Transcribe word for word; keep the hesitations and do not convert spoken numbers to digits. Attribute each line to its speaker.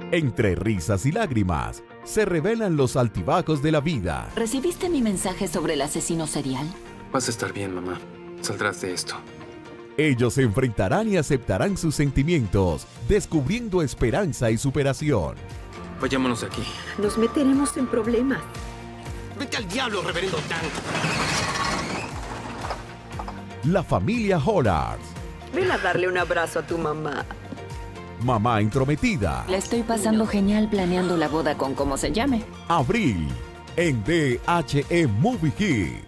Speaker 1: Entre risas y lágrimas, se revelan los altibajos de la vida.
Speaker 2: ¿Recibiste mi mensaje sobre el asesino serial?
Speaker 3: Vas a estar bien, mamá. Saldrás de esto.
Speaker 1: Ellos se enfrentarán y aceptarán sus sentimientos, descubriendo esperanza y superación.
Speaker 3: Vayámonos de aquí.
Speaker 4: Nos meteremos en problemas.
Speaker 5: ¡Vete al diablo, reverendo Tan!
Speaker 1: La familia Hollars.
Speaker 4: Ven a darle un abrazo a tu mamá.
Speaker 1: Mamá entrometida.
Speaker 2: La estoy pasando genial planeando la boda con cómo se llame.
Speaker 1: Abril, en D H E Movie Hit.